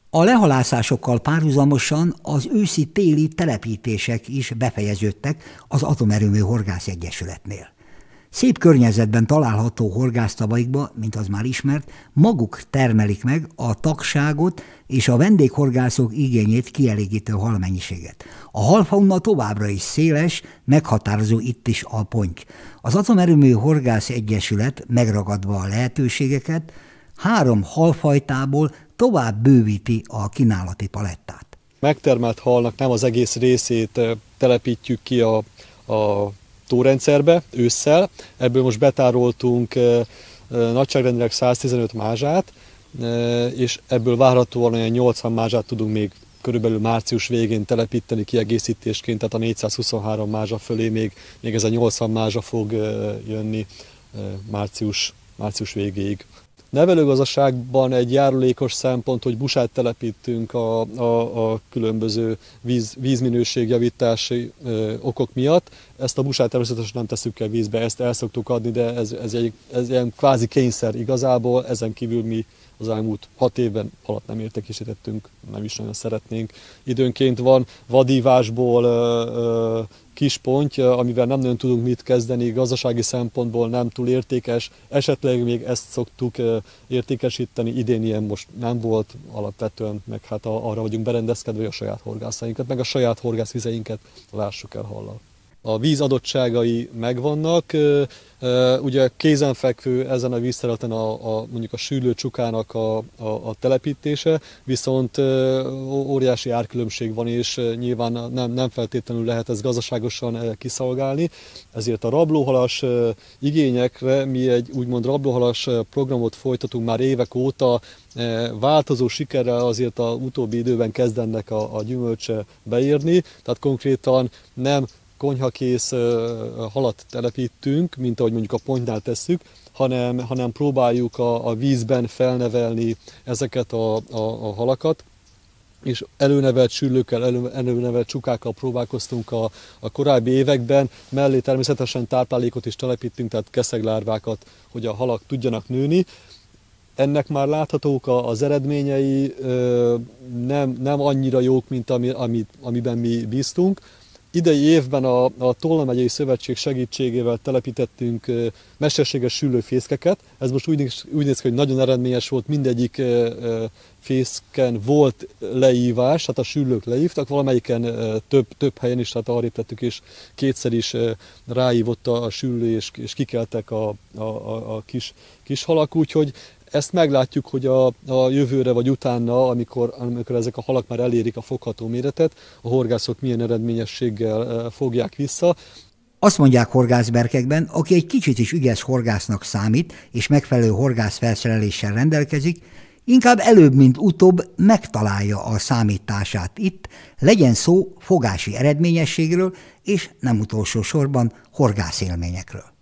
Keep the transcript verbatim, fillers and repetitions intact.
A lehalászásokkal párhuzamosan az őszi-téli telepítések is befejeződtek az Atomerőmű Horgász Egyesületnél. Szép környezetben található horgásztavaikba, mint az már ismert, maguk termelik meg a tagságot és a vendéghorgászok igényét kielégítő halmennyiséget. A halfauna továbbra is széles, meghatározó itt is a ponty. Az Atomerőmű Horgász Egyesület megragadva a lehetőségeket három halfajtából tovább bővíti a kínálati palettát. Megtermelt halnak nem az egész részét telepítjük ki a, a tórendszerbe ősszel. Ebből most betároltunk nagyságrendileg száztizenöt mázsát, és ebből várhatóan olyan nyolcvan mázsát tudunk még körülbelül március végén telepíteni kiegészítésként, tehát a négyszázhuszonhárom mázsa fölé még, még ez a nyolcvan mázsa fog jönni március, március végéig. Nevelőgazdaságban egy járulékos szempont, hogy busát telepítünk a, a, a különböző víz, vízminőségjavítási ö, okok miatt. Ezt a busát természetesen nem tesszük el vízbe, ezt el szoktuk adni, de ez, ez, egy, ez ilyen kvázi kényszer igazából, ezen kívül mi az elmúlt hat évben halat nem értékesítettünk, nem is nagyon szeretnénk. Időnként van vadívásból ö, ö, kis ponty, amivel nem nagyon tudunk mit kezdeni, gazdasági szempontból nem túl értékes, esetleg még ezt szoktuk értékesíteni, idén ilyen most nem volt alapvetően, meg hát arra vagyunk berendezkedve, hogy a saját horgászainkat, meg a saját horgászvizeinket lássuk el hallal. A víz adottságai megvannak, ugye kézenfekvő ezen a vízterületen a, a, mondjuk a sűrlő csukának a, a, a telepítése, viszont óriási árkülönbség van, és nyilván nem, nem feltétlenül lehet ezt gazdaságosan kiszolgálni, ezért a rablóhalas igényekre mi egy úgymond rablóhalas programot folytatunk már évek óta, változó sikerrel azért az utóbbi időben kezdenek a, a gyümölcse beérni, tehát konkrétan nem konyhakész halat telepítünk, mint ahogy mondjuk a pontynál tesszük, hanem, hanem próbáljuk a, a vízben felnevelni ezeket a, a, a halakat, és előnevelt sűrlőkkel, elő, előnevelt csukákkal próbálkoztunk a, a korábbi években, mellé természetesen táplálékot is telepítünk, tehát keszeglárvákat, hogy a halak tudjanak nőni. Ennek már láthatók az eredményei, nem, nem annyira jók, mint ami, amit, amiben mi bíztunk. Idei évben a, a Tolna megyei szövetség segítségével telepítettünk mesterséges sűrlőfészkeket. Ez most úgy, úgy néz ki, hogy nagyon eredményes volt, mindegyik fészken volt leívás, tehát a sűrlők leívtak, valamelyiken több, több helyen is, tehát arrébb tettük, és kétszer is ráívott a sűrlő, és, és kikeltek a, a, a, a kis, kis halak, úgyhogy ezt meglátjuk, hogy a, a jövőre vagy utána, amikor, amikor ezek a halak már elérik a fogható méretet, a horgászok milyen eredményességgel fogják vissza. Azt mondják horgászberkekben, aki egy kicsit is ügyes horgásznak számít, és megfelelő horgászfelszereléssel rendelkezik, inkább előbb, mint utóbb megtalálja a számítását itt, legyen szó fogási eredményességről, és nem utolsó sorban horgászélményekről.